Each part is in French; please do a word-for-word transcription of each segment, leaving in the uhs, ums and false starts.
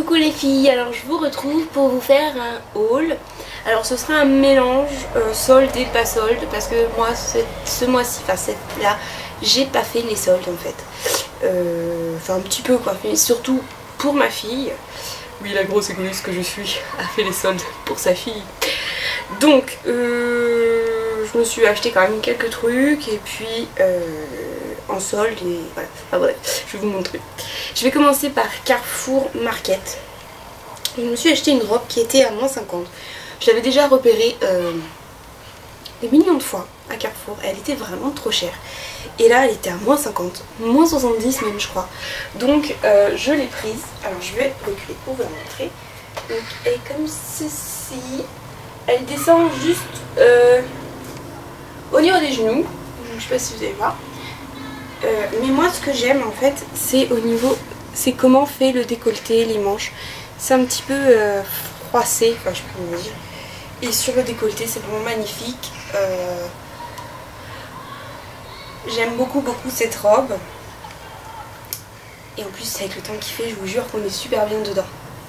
Coucou les filles, alors je vous retrouve pour vous faire un haul. Alors ce sera un mélange euh, solde et pas solde parce que moi ce mois-ci, enfin cette là, j'ai pas fait les soldes en fait. Euh, enfin un petit peu quoi, mais surtout pour ma fille. Oui, la grosse égoïste que je suis a fait les soldes pour sa fille. Donc euh, je me suis acheté quand même quelques trucs et puis euh, en solde et voilà. Enfin bref, je vais vous montrer. Je vais commencer par Carrefour Market. Je me suis acheté une robe qui était à moins cinquante. Je l'avais déjà repérée euh, des millions de fois à Carrefour. Elle était vraiment trop chère. Et là elle était à moins cinquante, moins soixante-dix même je crois. Donc euh, je l'ai prise. Alors je vais reculer pour vous la montrer. Donc elle est comme ceci. Elle descend juste euh, au niveau des genoux. Je sais pas si vous allez voir. Euh, mais moi ce que j'aime en fait c'est au niveau, c'est comment fait le décolleté, les manches. C'est un petit peu euh, froissé, enfin je sais pas comment dire. Et sur le décolleté c'est vraiment magnifique. Euh, j'aime beaucoup beaucoup cette robe. Et en plus avec le temps qu'il fait je vous jure qu'on est super bien dedans.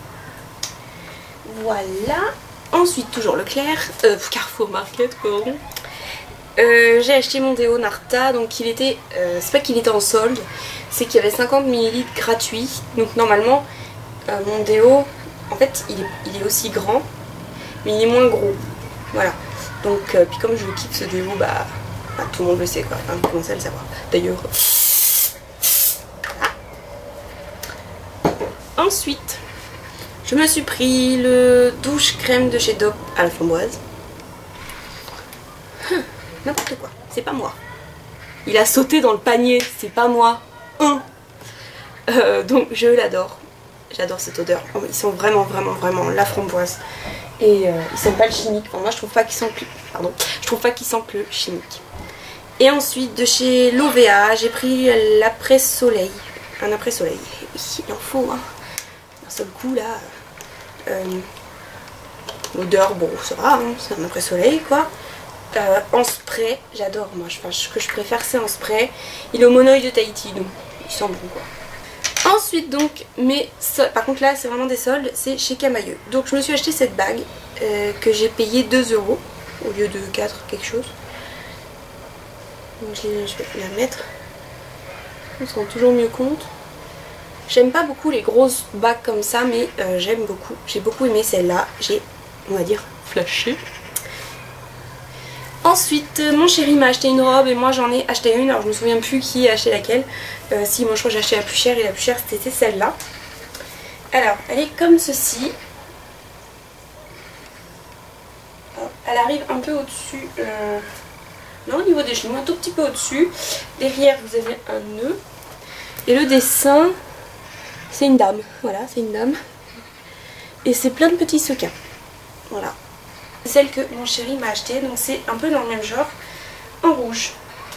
Voilà. Ensuite toujours Leclerc, euh, Carrefour Market pardon. Euh, j'ai acheté mon déo Narta, donc il était, euh, c'est pas qu'il était en solde, c'est qu'il y avait cinquante millilitres gratuits. Donc normalement euh, mon déo, en fait il est, il est aussi grand, mais il est moins gros. Voilà. Donc euh, puis comme je kiffe ce déo, bah, bah tout le monde le sait quoi, enfin vous commencez à le savoir. D'ailleurs. Voilà. Ensuite, je me suis pris le douche crème de chez Dove à la framboise. Hum. N'importe quoi, c'est pas moi. Il a sauté dans le panier, c'est pas moi. Hum. Euh, donc je l'adore. J'adore cette odeur. Ils sont vraiment, vraiment, vraiment la framboise. Et euh, ils sentent pas le chimique. Enfin, moi je trouve pas qu'ils sentent plus. Pardon. Je trouve pas qu'ils sentent le chimique. Et ensuite de chez l'O V A, j'ai pris l'après-soleil. Un après-soleil. Oui, il en faut. Hein. D'un seul coup là. Euh, L'odeur, bon, ça va. Hein. C'est un après-soleil quoi. Euh, en spray, j'adore moi, enfin, ce que je préfère c'est en spray. Il est au monoï de Tahiti, donc il sent bon quoi. Ensuite donc, mais par contre là c'est vraiment des soldes, c'est chez Camaïeu. Donc je me suis acheté cette bague euh, que j'ai payé deux euros au lieu de quatre quelque chose. Donc je vais la mettre, on se rend toujours mieux compte. J'aime pas beaucoup les grosses bagues comme ça, mais euh, j'aime beaucoup, j'ai beaucoup aimé celle-là, j'ai, on va dire, flashé. Ensuite, mon chéri m'a acheté une robe et moi j'en ai acheté une. Alors je me souviens plus qui a acheté laquelle. Euh, si, moi je crois que j'ai acheté la plus chère et la plus chère c'était celle-là. Alors, elle est comme ceci. Elle arrive un peu au-dessus. Euh... Non, au niveau des genoux, un tout petit peu au-dessus. Derrière, vous avez un nœud. Et le dessin, c'est une dame. Voilà, c'est une dame. Et c'est plein de petits sequins. Voilà. Celle que mon chéri m'a acheté, donc c'est un peu dans le même genre, en rouge.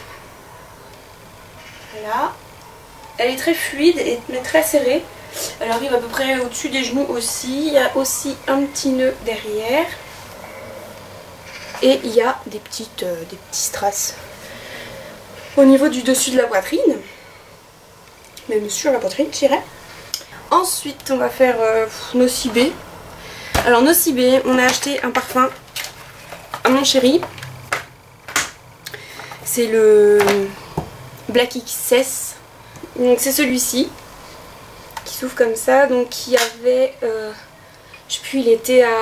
Voilà. Elle est très fluide et mais très serrée. Elle arrive à peu près au-dessus des genoux aussi. Il y a aussi un petit nœud derrière. Et il y a des petites, euh, des petits strass au niveau du dessus de la poitrine. Même sur la poitrine, je dirais. Ensuite, on va faire euh, Nocibé. Alors Nocibé, on a acheté un parfum à mon chéri. C'est le Black X S. Donc c'est celui-ci qui s'ouvre comme ça. Donc il y avait, euh, je sais plus, il était à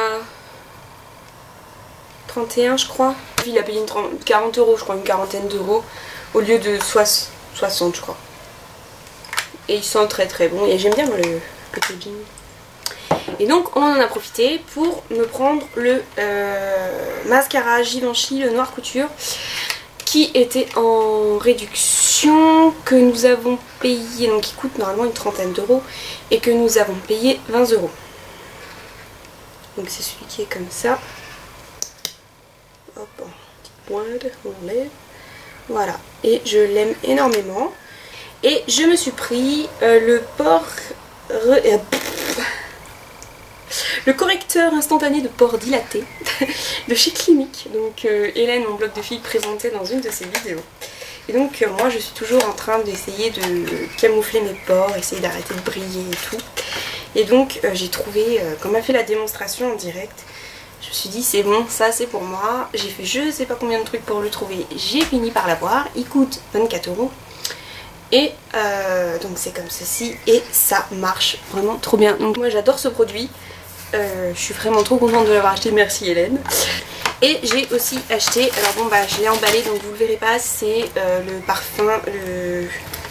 trente et un je crois. Il a payé une trente, quarante euros, je crois, une quarantaine d'euros au lieu de soixante je crois. Et il sent très très bon et j'aime bien moi, le, le packaging. Et donc on en a profité pour me prendre le euh, mascara Givenchy, le noir couture, qui était en réduction, que nous avons payé, donc qui coûte normalement une trentaine d'euros, et que nous avons payé vingt euros. Donc c'est celui qui est comme ça. Hop, petite pointe, on enlève. Voilà, et je l'aime énormément. Et je me suis pris euh, le port... Euh, le correcteur instantané de pores dilaté de chez Clinique. Donc euh, Hélène, mon blog de filles, présentait dans une de ses vidéos. Et donc euh, moi je suis toujours en train d'essayer de camoufler mes pores, essayer d'arrêter de briller et tout. Et donc euh, j'ai trouvé, euh, quand on m'a fait la démonstration en direct, je me suis dit c'est bon, ça c'est pour moi. J'ai fait je sais pas combien de trucs pour le trouver, j'ai fini par l'avoir. Il coûte vingt-quatre euros. Et euh, donc c'est comme ceci et ça marche vraiment trop bien. Donc moi j'adore ce produit. Euh, je suis vraiment trop contente de l'avoir acheté, merci Hélène. Et j'ai aussi acheté, alors bon bah je l'ai emballé donc vous le verrez pas, c'est euh, le parfum, le,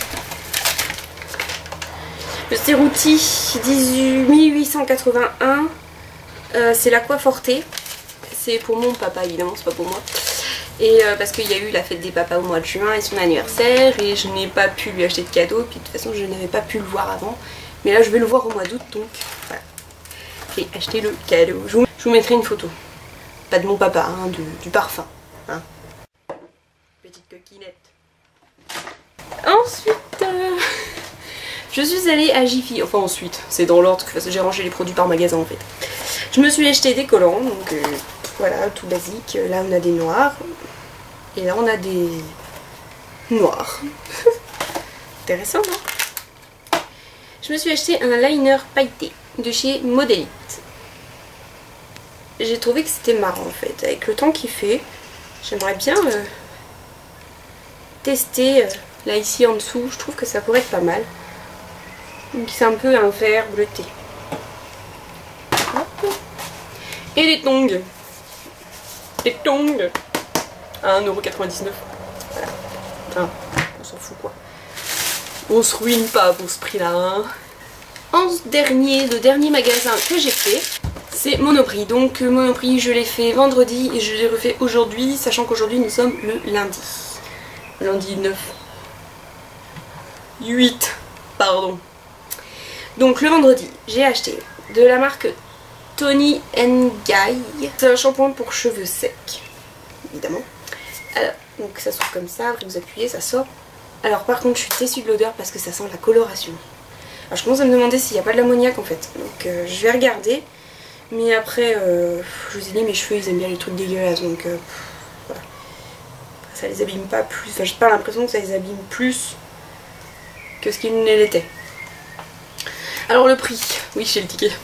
le Cerruti mille huit cent quatre-vingt-un, euh, c'est l'Aqua Forte, c'est pour mon papa évidemment, c'est pas pour moi. Et euh, parce qu'il y a eu la fête des papas au mois de juin et son anniversaire et je n'ai pas pu lui acheter de cadeau, puis de toute façon je n'avais pas pu le voir avant. Mais là je vais le voir au mois d'août donc voilà, j'ai acheté le cadeau. Je vous, je vous mettrai une photo. Pas de mon papa, hein, de, du parfum. Hein. Petite coquinette. Ensuite, euh, je suis allée à Jiffy. Enfin ensuite, c'est dans l'ordre que j'ai rangé les produits par magasin en fait. Je me suis acheté des collants, donc euh, voilà, tout basique. Là on a des noirs. Et là on a des noirs. Intéressant, non? Je me suis acheté un liner pailleté de chez Modelite. J'ai trouvé que c'était marrant en fait, avec le temps qu'il fait, j'aimerais bien euh, tester, euh, là ici en dessous, je trouve que ça pourrait être pas mal. Donc c'est un peu un vert bleuté. Hop. Et les tongs, les tongs à un euro quatre-vingt-dix-neuf, voilà, hein, on s'en fout quoi. On se ruine pas pour ce prix là. Hein. En dernier, le dernier magasin que j'ai fait, c'est Monoprix. Donc Monoprix je l'ai fait vendredi et je l'ai refait aujourd'hui, sachant qu'aujourd'hui nous sommes le lundi. Lundi neuf. huit, pardon. Donc le vendredi, j'ai acheté de la marque Toni and Guy. C'est un shampoing pour cheveux secs, évidemment. Alors, donc ça sort comme ça, après vous appuyez, ça sort. Alors par contre je suis déçue de l'odeur parce que ça sent la coloration. Alors je commence à me demander s'il n'y a pas de l'ammoniac en fait. Donc euh, je vais regarder. Mais après, euh, je vous ai dit, mes cheveux, ils aiment bien les trucs dégueulasses, donc euh, voilà. Ça les abîme pas plus. Enfin, j'ai pas l'impression que ça les abîme plus que ce qu'ils ne l'étaient. Alors le prix, oui, j'ai le ticket.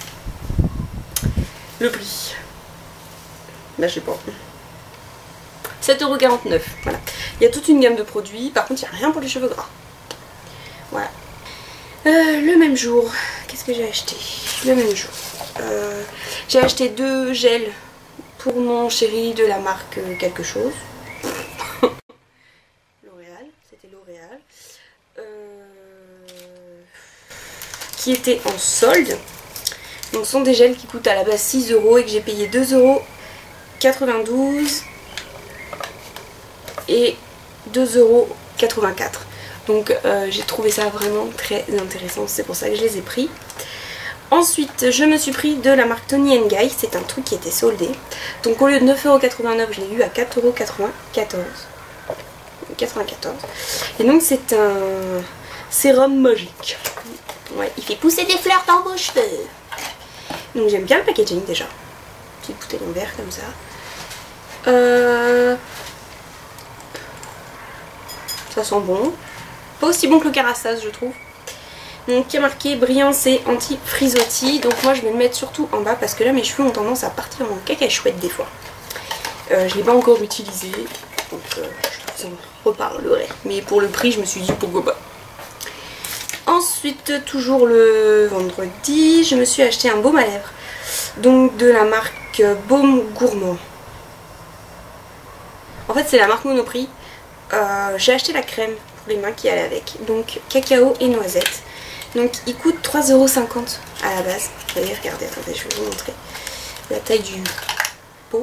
Le prix, là, je sais pas. sept euros quarante-neuf, voilà. Il y a toute une gamme de produits, par contre, il n'y a rien pour les cheveux gras. Voilà. Euh, le même jour, qu'est-ce que j'ai acheté? Le même jour. Euh, j'ai acheté deux gels pour mon chéri de la marque quelque chose. L'Oréal, c'était L'Oréal. Euh, qui était en solde. Donc ce sont des gels qui coûtent à la base six euros et que j'ai payé deux euros quatre-vingt-douze et deux euros quatre-vingt-quatre. Donc euh, j'ai trouvé ça vraiment très intéressant, c'est pour ça que je les ai pris. Ensuite, je me suis pris de la marque Toni and Guy, c'est un truc qui était soldé. Donc au lieu de neuf euros quatre-vingt-neuf, je l'ai eu à quatre euros quatre-vingt-quatorze. quatre-vingt-quatorze. Et donc c'est un sérum magique. Ouais, il fait pousser des fleurs dans vos cheveux. Donc j'aime bien le packaging déjà. Petite bouteille en verre comme ça. Euh... Ça sent bon. Pas aussi bon que le Kerastase je trouve. Donc qui a marqué brillance et anti-frisottis. Donc moi je vais le mettre surtout en bas parce que là mes cheveux ont tendance à partir en cacahuète des fois. Euh, je ne l'ai pas encore utilisé. Donc euh, je vous en reparlerai. Mais pour le prix je me suis dit pourquoi pas. Ensuite toujours le vendredi je me suis acheté un baume à lèvres. Donc de la marque Baume Gourmand. En fait c'est la marque Monoprix. Euh, j'ai acheté la crème pour les mains qui allait avec. Donc cacao et noisette. Donc il coûte trois euros cinquante à la base. Vous voyez, regardez, attendez, je vais vous montrer la taille du pot.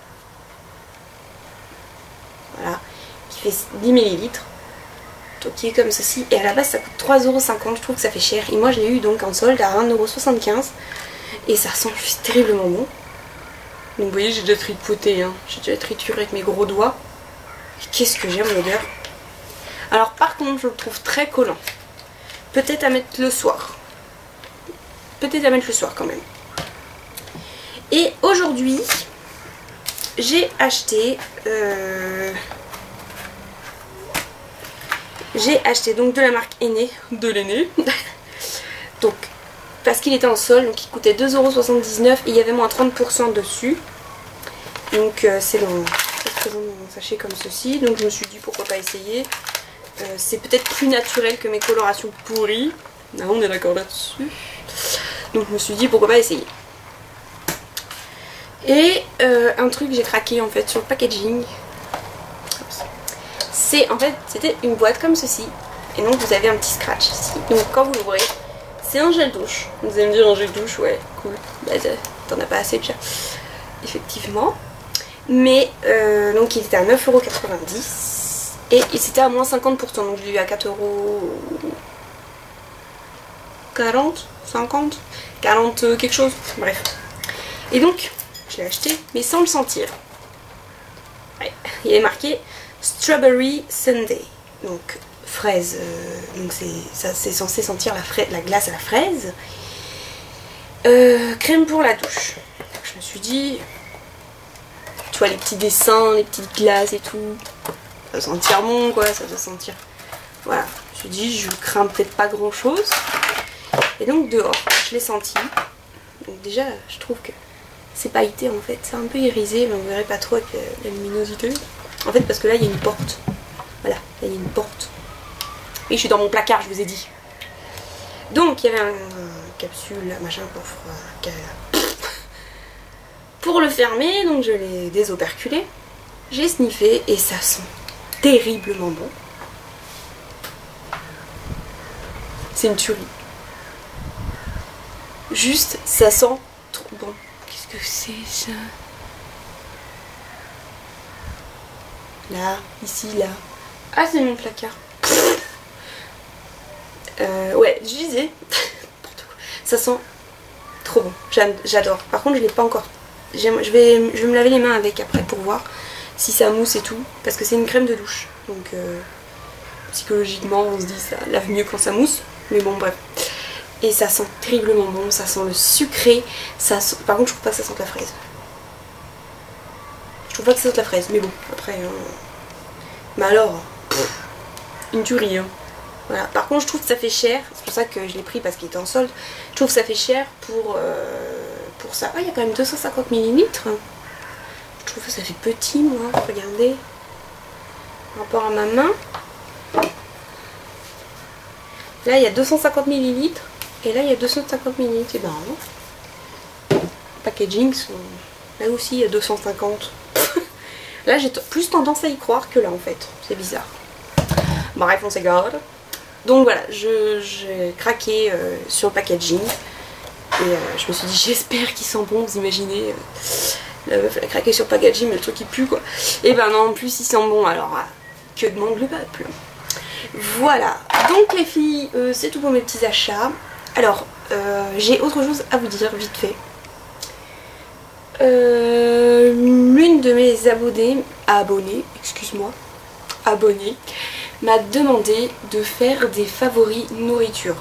Voilà, qui fait dix millilitres. Donc il est comme ceci. Et à la base ça coûte trois euros cinquante, je trouve que ça fait cher. Et moi je l'ai eu donc en solde à un euro soixante-quinze. Et ça sent juste terriblement bon. Donc vous voyez, j'ai déjà tripoté, hein. J'ai déjà trituré avec mes gros doigts. Et qu'est-ce que j'aime l'odeur. Alors par contre je le trouve très collant. Peut-être à mettre le soir. Peut-être à mettre le soir quand même. Et aujourd'hui, j'ai acheté... Euh, j'ai acheté donc de la marque Aîné. De l'aîné. Donc, parce qu'il était en solde, donc il coûtait deux euros soixante-dix-neuf et il y avait moins trente pour cent dessus. Donc euh, c'est dans, présent dans un sachet comme ceci, donc je me suis dit pourquoi pas essayer. Euh, c'est peut-être plus naturel que mes colorations pourries, ah, on est d'accord là-dessus. Donc je me suis dit pourquoi pas essayer. Et euh, un truc que j'ai craqué en fait sur le packaging, c'est en fait c'était une boîte comme ceci. Et donc vous avez un petit scratch ici. Donc quand vous l'ouvrez, c'est un gel douche. Vous allez me dire un gel douche, ouais, cool. Bah t'en as pas assez déjà. Effectivement. Mais euh, donc il était à neuf euros quatre-vingt-dix. Et c'était à moins cinquante pour cent. Donc je l'ai eu à quatre euros quarante, cinquante, quarante euh, quelque chose. Bref. Et donc, je l'ai acheté, mais sans le sentir. Ouais. Il est marqué Strawberry Sundae. Donc fraise, euh, donc c'est censé sentir la, fraise, la glace à la fraise. Euh, crème pour la douche. Donc, je me suis dit, tu vois les petits dessins, les petites glaces et tout, ça doit sentir bon quoi, ça doit sentir. Voilà, je me suis dit, je crains peut-être pas grand chose. Et donc dehors, je l'ai senti. Donc déjà, je trouve que c'est pailleté en fait, c'est un peu irisé, mais on verrait pas trop avec la luminosité. En fait, parce que là il y a une porte. Voilà, là il y a une porte. Et je suis dans mon placard, je vous ai dit. Donc il y avait un, un capsule, machin pour, euh, pour le fermer, donc je l'ai désoperculé. J'ai sniffé et ça sent terriblement bon. C'est une tuerie. Juste, ça sent trop bon. Qu'est-ce que c'est ça? Là, ici, là. Ah, c'est mon placard. Euh, ouais, je disais. Ça sent trop bon. J'adore. Par contre, je l'ai pas encore. Je vais, je vais me laver les mains avec après pour voir si ça mousse et tout. Parce que c'est une crème de douche. Donc, euh, psychologiquement, on se dit ça lave mieux quand ça mousse. Mais bon, bref. Et ça sent terriblement bon. Ça sent le sucré. Ça sent... Par contre, je trouve pas que ça sente la fraise. Je trouve pas que ça sente la fraise. Mais bon, après. Hein... Mais alors, pff, une tuerie. Hein. Voilà. Par contre, je trouve que ça fait cher. C'est pour ça que je l'ai pris parce qu'il était en solde. Je trouve que ça fait cher pour, euh, pour ça. Ah, il y a quand même deux cent cinquante millilitres. Je trouve que ça fait petit, moi. Regardez. Par rapport à ma main. Là, il y a deux cent cinquante millilitres. Et là, il y a deux cent cinquante millilitres. Et ben, non. Packaging, sont... là aussi, il y a deux cent cinquante. Là, j'ai plus tendance à y croire que là, en fait. C'est bizarre. Bref, on s'égare. Donc voilà, j'ai craqué euh, sur le packaging. Et euh, je me suis dit, j'espère qu'il sent bon. Vous imaginez, euh, la meuf, elle a craqué sur le packaging, mais le truc il pue, quoi. Et ben non, en plus, il sent bon. Alors, euh, que demande le peuple? Voilà. Donc, les filles, euh, c'est tout pour mes petits achats. Alors, euh, j'ai autre chose à vous dire, vite fait. Euh, l'une de mes abonnés, abonnés, excuse-moi, abonnés, m'a demandé de faire des favoris nourriture.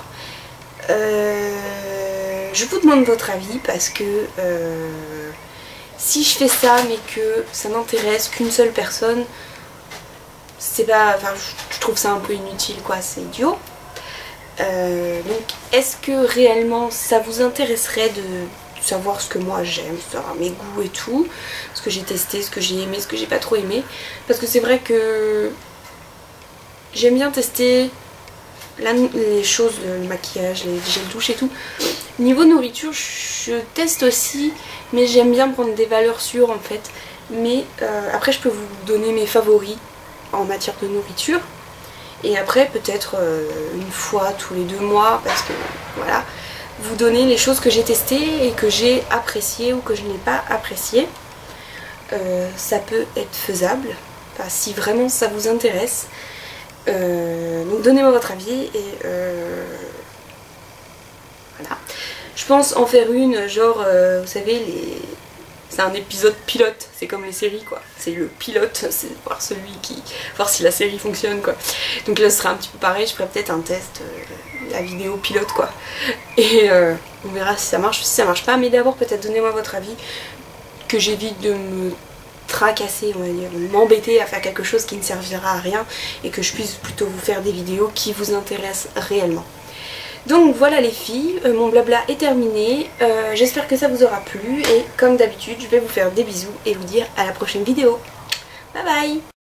Euh, je vous demande votre avis parce que euh, si je fais ça mais que ça n'intéresse qu'une seule personne, c'est pas, enfin, je trouve ça un peu inutile quoi, c'est idiot. Euh, donc est-ce que réellement ça vous intéresserait de savoir ce que moi j'aime, savoir mes goûts et tout, ce que j'ai testé, ce que j'ai aimé, ce que j'ai pas trop aimé, parce que c'est vrai que j'aime bien tester la, les choses, le maquillage, les gels douche et tout. Niveau nourriture, je teste aussi, mais j'aime bien prendre des valeurs sûres en fait. Mais euh, après je peux vous donner mes favoris en matière de nourriture. Et après peut-être euh, une fois tous les deux mois, parce que voilà, vous donner les choses que j'ai testées et que j'ai appréciées ou que je n'ai pas appréciées. Euh, ça peut être faisable, enfin, si vraiment ça vous intéresse. Euh, donc donnez-moi votre avis et euh, voilà. Je pense en faire une, genre, euh, vous savez, les... c'est un épisode pilote, c'est comme les séries quoi. C'est le pilote, c'est voir celui qui, voir si la série fonctionne quoi. Donc là ce sera un petit peu pareil, je ferai peut-être un test, euh, la vidéo pilote quoi. Et euh, on verra si ça marche ou si ça marche pas. Mais d'abord peut-être donnez-moi votre avis, que j'évite de me tracasser, on va dire, m'embêter à faire quelque chose qui ne servira à rien et que je puisse plutôt vous faire des vidéos qui vous intéressent réellement. Donc voilà les filles, euh, mon blabla est terminé, euh, j'espère que ça vous aura plu et comme d'habitude je vais vous faire des bisous et vous dire à la prochaine vidéo. Bye bye.